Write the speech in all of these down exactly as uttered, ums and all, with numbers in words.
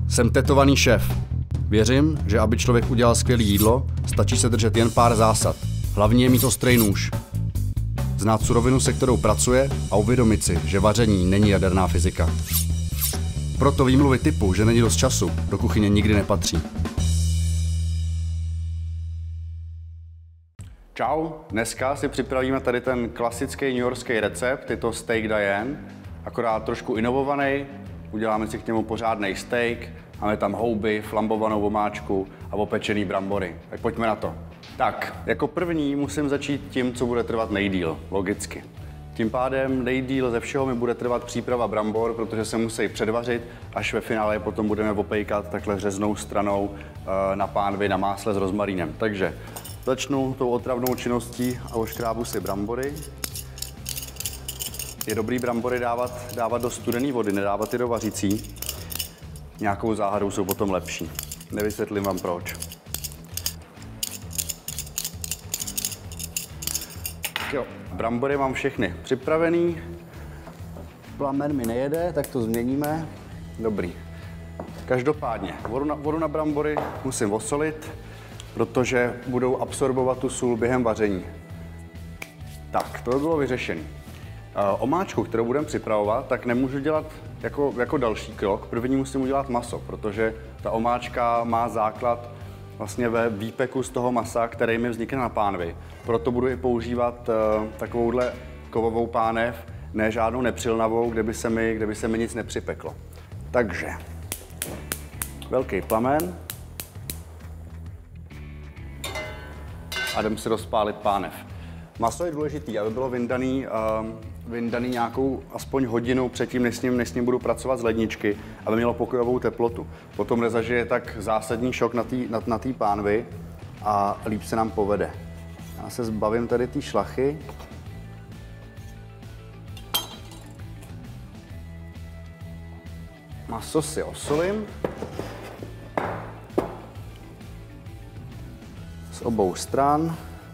Jsem tetovaný šéf. Věřím, že aby člověk udělal skvělé jídlo, stačí se držet jen pár zásad. Hlavní je mít ostrý nůž. Znát surovinu, se kterou pracuje, a uvědomit si, že vaření není jaderná fyzika. Proto výmluvy typu, že není dost času, do kuchyně nikdy nepatří. Čau, dneska si připravíme tady ten klasický newyorský recept, je to steak Diane, akorát trošku inovovaný. Uděláme si k němu pořádný steak, máme tam houby, flambovanou omáčku a opečený brambory. Tak pojďme na to. Tak, jako první musím začít tím, co bude trvat nejdýl, logicky. Tím pádem nejdýl ze všeho mi bude trvat příprava brambor, protože se musí předvařit, až ve finále je potom budeme opejkat takhle řeznou stranou na pánvi na másle s rozmarínem. Takže začnu tou otravnou činností a oškrábu si brambory. Je dobrý brambory dávat, dávat do studené vody, nedávat je do vařící. Nějakou záhadou jsou potom lepší. Nevysvětlím vám proč. Tak jo, brambory mám všechny připravený. Plamen mi nejede, tak to změníme. Dobrý. Každopádně, vodu na, vodu na brambory musím osolit, protože budou absorbovat tu sůl během vaření. Tak, to by bylo vyřešené. Omáčku, kterou budeme připravovat, tak nemůžu dělat jako, jako další krok. První musím udělat maso, protože ta omáčka má základ vlastně ve výpeku z toho masa, který mi vznikne na pánvi. Proto budu i používat uh, takovouhle kovovou pánev, ne žádnou nepřilnavou, kde by se mi, kde by se mi nic nepřipeklo. Takže velký plamen a jdem si rozpálit pánev. Maso je důležitý, aby bylo vyndaný, uh, vyndaný nějakou aspoň hodinu předtím, než s ním, než s ním budu pracovat z ledničky, aby mělo pokojovou teplotu. Potom nezažije tak zásadní šok na té na, na pánvi a líp se nám povede. Já se zbavím tady té šlachy. Maso si osolím. Z obou stran.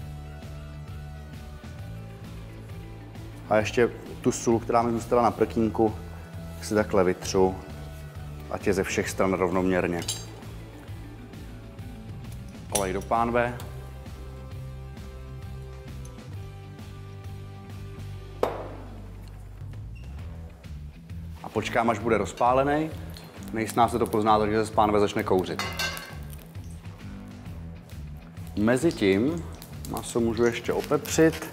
A ještě tu sůl, která mi zůstala na prkínku, si takhle vytřu, ať je ze všech stran rovnoměrně. Olej do pánve. A počkám, až bude rozpálený. Nejsnáz se to pozná, takže se z pánve začne kouřit. Mezitím maso můžu ještě opepřit.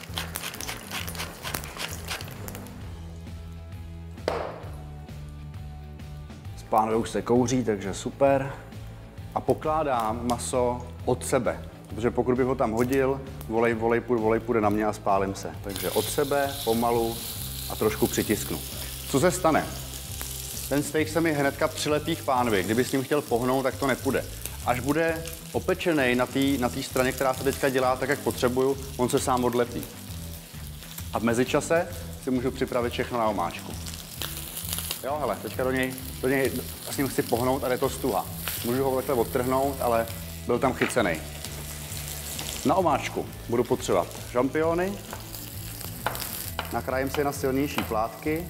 Pánve už se kouří, takže super. A pokládám maso od sebe, protože pokud bych ho tam hodil, volej, volej, půjde, volej, půjde na mě a spálím se. Takže od sebe, pomalu a trošku přitisknu. Co se stane? Ten steak se mi hnedka přilepí k pánvi. Kdyby s ním chtěl pohnout, tak to nepůjde. Až bude opečený na té na té straně, která se teďka dělá tak, jak potřebuju, on se sám odlepí. A v mezičase si můžu připravit všechno na omáčku. Jo, hele, teďka do něj, do něj vlastně chci pohnout a jde to stuha. Můžu ho takhle odtrhnout, ale byl tam chycený. Na omáčku budu potřebovat žampiony. Nakrájím si je na silnější plátky.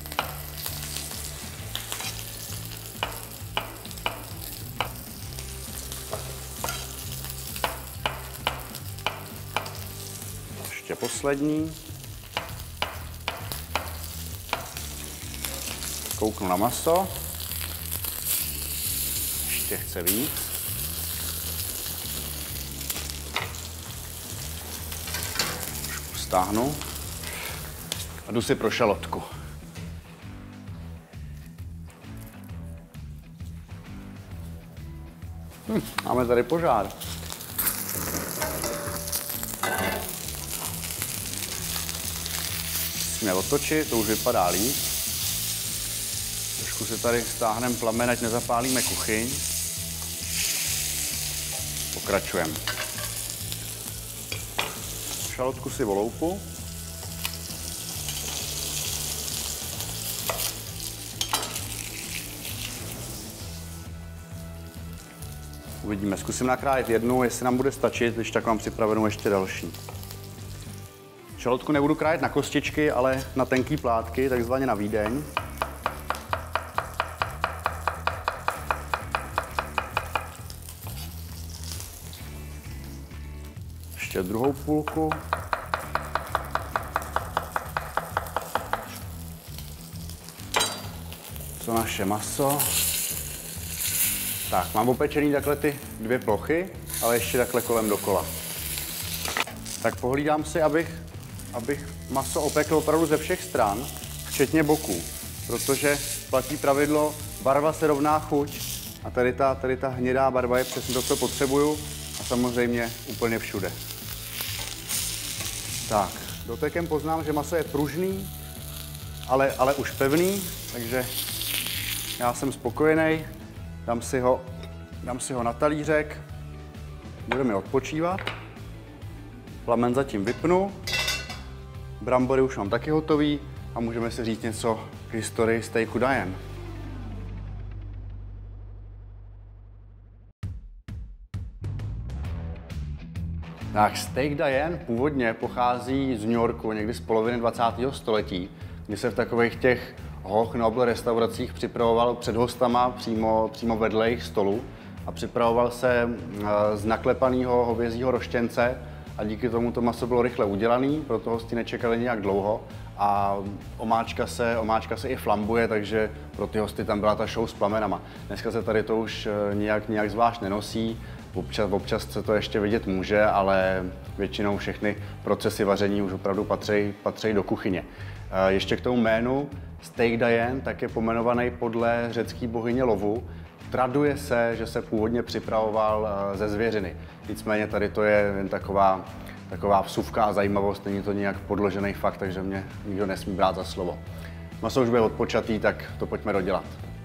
Ještě poslední. Kouknu na maso. Ještě chce víc. Trošku stáhnu. A jdu si pro šalotku. Hm, máme tady požár. Musíme otočit, to už vypadá líp. Trošku si tady stáhneme plamen, ať nezapálíme kuchyň. Pokračujeme. Šalotku si voloupu. Uvidíme, zkusím nakrájet jednu, jestli nám bude stačit, když tak mám připravenou ještě další. Šalotku nebudu krájet na kostičky, ale na tenký plátky, takzvaně na výdeň. Ještě druhou půlku. Co naše maso. Tak, mám opečený takhle ty dvě plochy, ale ještě takhle kolem dokola. Tak pohlídám si, abych, abych maso opekl opravdu ze všech stran, včetně boků, protože platí pravidlo barva se rovná chuť a tady ta, tady ta hnědá barva je přesně to, co potřebuju a samozřejmě úplně všude. Tak, dotekem poznám, že maso je pružný, ale, ale už pevný, takže já jsem spokojený, dám si ho, dám si ho na talířek, budeme odpočívat, plamen zatím vypnu, brambory už mám taky hotový a můžeme si říct něco k historii steaku Diane. Tak, steak Diane původně pochází z New Yorku, někdy z poloviny dvacátého století, kdy se v takových těch hoch Noble restauracích připravoval před hostama přímo, přímo vedle jejich stolu a připravoval se z naklepaného hovězího roštěnce a díky tomu to maso bylo rychle udělané, proto hosti nečekali nějak dlouho a omáčka se, omáčka se i flambuje, takže pro ty hosty tam byla ta show s plamenama. Dneska se tady to už nějak, nějak zvlášť nenosí, občas, občas se to ještě vidět může, ale většinou všechny procesy vaření už opravdu patří, patří do kuchyně. Ještě k tomu jménu steak Diane, tak je pomenovaný podle řecké bohyně lovu. Traduje se, že se původně připravoval ze zvěřiny. Nicméně tady to je jen taková, taková vsuvka a zajímavost, není to nějak podložený fakt, takže mě nikdo nesmí brát za slovo. Maso už bude odpočatý, tak to pojďme dodělat.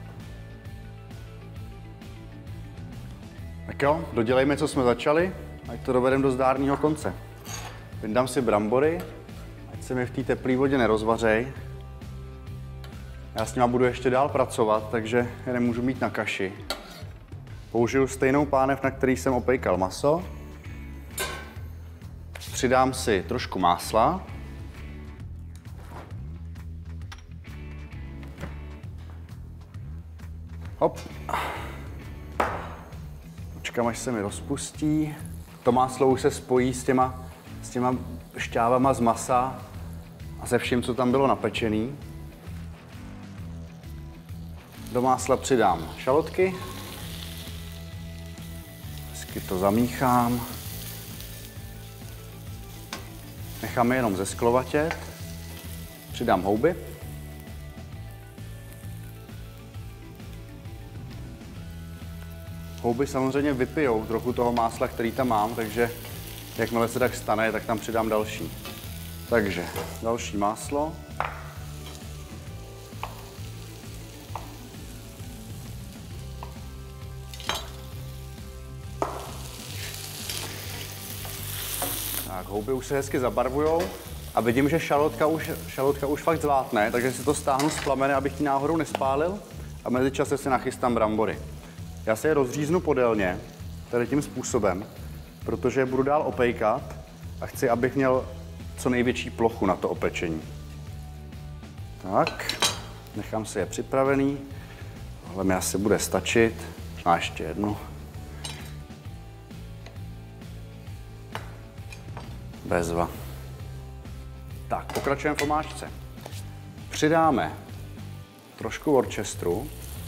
Tak jo, dodělejme, co jsme začali, ať to dovedeme do zdárného konce. Vyndám si brambory, ať se mi v té teplé vodě nerozvařej. Já s nima budu ještě dál pracovat, takže je nemůžu mít na kaši. Použiju stejnou pánev, na který jsem opejkal maso. Přidám si trošku másla. Hop. Počkám, až se mi rozpustí. To máslo už se spojí s těma, s těma šťávama z masa a se vším, co tam bylo napečený. Do másla přidám šalotky. Hezky to zamíchám. Nechám je jenom zesklovatět. Přidám houby. Houby samozřejmě vypijou trochu toho másla, který tam mám, takže jakmile se tak stane, tak tam přidám další. Takže další máslo. Tak, houby už se hezky zabarvujou a vidím, že šalotka už, šalotka už fakt zvátne, takže si to stáhnu z plamene, abych ji náhodou nespálil a mezičase si nachystám brambory. Já se je rozříznu podélně, tady tím způsobem, protože je budu dál opejkat a chci, abych měl co největší plochu na to opečení. Tak, nechám si je připravený, tohle mi asi bude stačit, a ještě jednu. Bezva. Tak, pokračujeme v omáčce. Přidáme trošku worcesteru.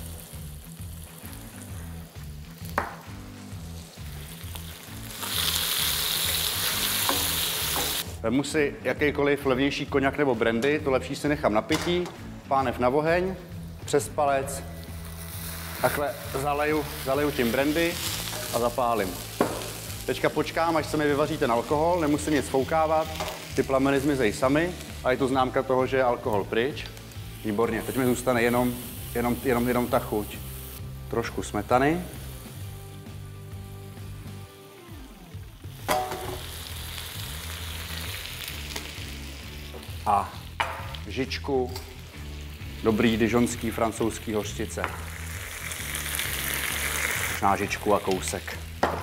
Vemu si jakýkoliv levnější koňak nebo brandy, to lepší si nechám na pití, pánev na oheň, přes palec, takhle zaleju, zaleju tím brandy a zapálím. Teďka počkám, až se mi vyvaří ten alkohol, nemusím nic foukávat, ty plameny zmizejí samy a je to známka toho, že je alkohol pryč. Výborně, teď mi zůstane jenom, jenom, jenom, jenom ta chuť. Trošku smetany. A žičku dobrý dižonský francouzský hořčice. Možná žičku a kousek.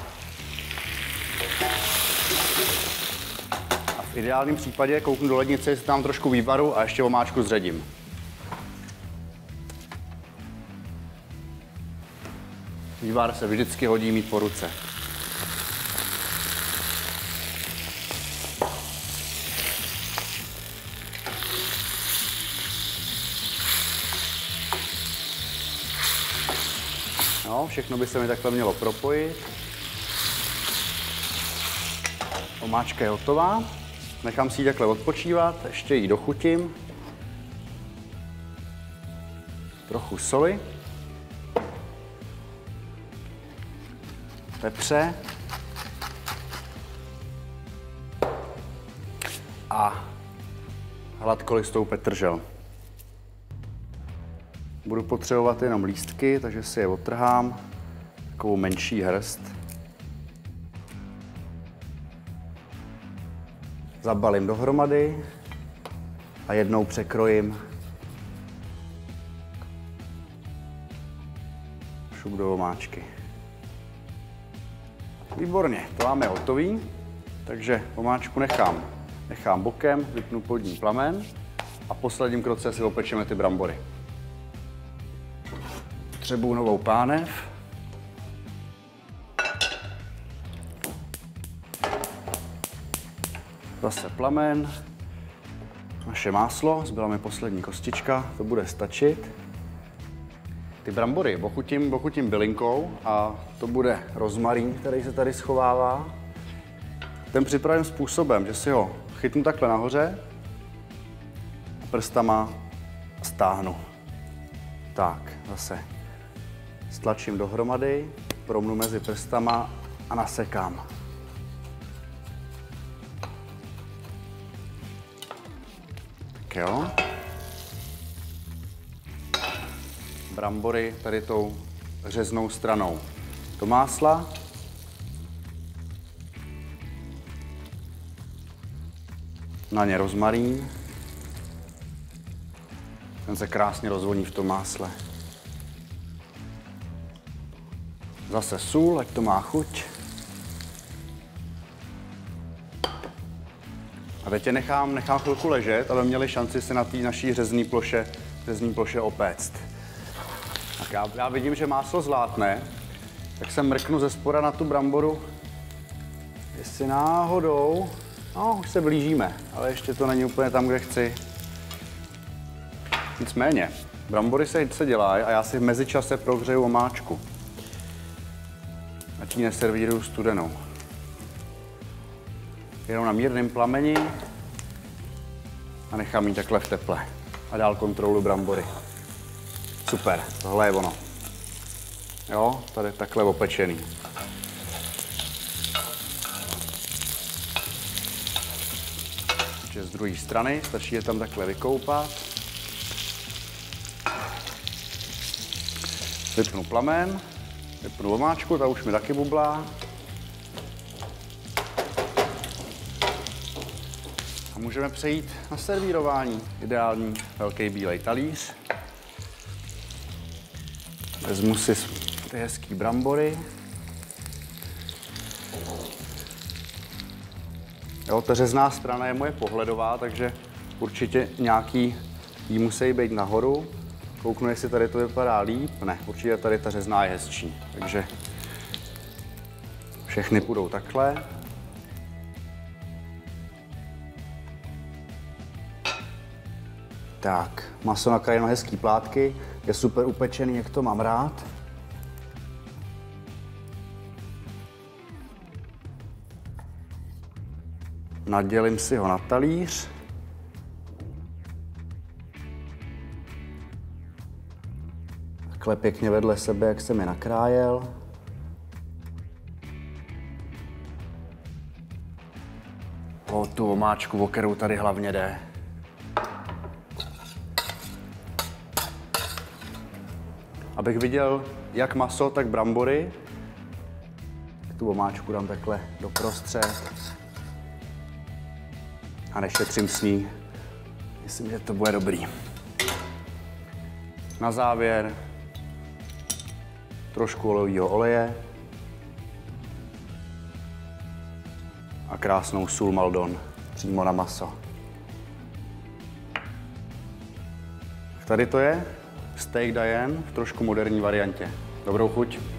A v ideálním případě kouknu do lednice, jestli tam trošku vývaru a ještě omáčku zředím. Vývar se vždycky hodí mít po ruce. No, všechno by se mi takhle mělo propojit. Omáčka je hotová. Nechám si ji takhle odpočívat, ještě ji dochutím. Trochu soli. Pepře. A hladkolistou petržel. Budu potřebovat jenom lístky, takže si je odtrhám. Takovou menší hrst. Zabalím dohromady a jednou překrojím. Šup do omáčky. Výborně, to máme hotový, takže omáčku nechám, nechám bokem, vypnu pod ní plamen a v posledním kroce si opečeme ty brambory. Potřebuju novou pánev. Zase plamen, naše máslo, zbyla mi poslední kostička, to bude stačit. Ty brambory ochutím, ochutím bylinkou a to bude rozmarín, který se tady schovává. Ten připravím způsobem, že si ho chytnu takhle nahoře a prstama stáhnu. Tak, zase stlačím dohromady, promnu mezi prstama a nasekám. Tak jo. Brambory tady tou řeznou stranou do másla. Na ně rozmarín. Ten se krásně rozvoní v tom másle. Zase sůl, ať to má chuť. A teď je nechám, nechám chvilku ležet, aby měli šanci se na té naší řezní ploše, řezní ploše opéct. Tak já, já vidím, že máslo zlátne, tak se mrknu ze spoda na tu bramboru, jestli náhodou, no už se blížíme, ale ještě to není úplně tam, kde chci. Nicméně, brambory se, se dělají a já si v mezičase prohřeju omáčku. Ať ji neservíruju studenou. Jenom na mírném plameni a nechám ji takhle v teple. A dál kontrolu brambory. Super, tohle je ono. Jo, tady takhle opečený. Takže z druhé strany stačí je tam takhle vykoupat. Vypnu plamen, vypnu omáčku, ta už mi taky bublá. A můžeme přejít na servírování. Ideální velký bílej talíř. Vezmu si ty hezký brambory. Jo, ta řezná strana je moje pohledová, takže určitě nějaký jí musí být nahoru. Kouknu, jestli tady to vypadá líp. Ne, určitě tady ta řezná je hezčí. Takže všechny půjdou takhle. Tak, maso nakrájeno na hezký plátky, je super upečený, jak to mám rád. Nadělím si ho na talíř. Takhle pěkně vedle sebe, jak jsem je nakrájel. O tu omáčku, o kterou tady hlavně jde. Abych viděl jak maso, tak brambory, tu omáčku dám takhle doprostřed a nešetřím s ní. Myslím, že to bude dobrý. Na závěr trošku olivového oleje a krásnou sůl Maldon přímo na maso. Tady to je steak Diane v trošku moderní variantě. Dobrou chuť.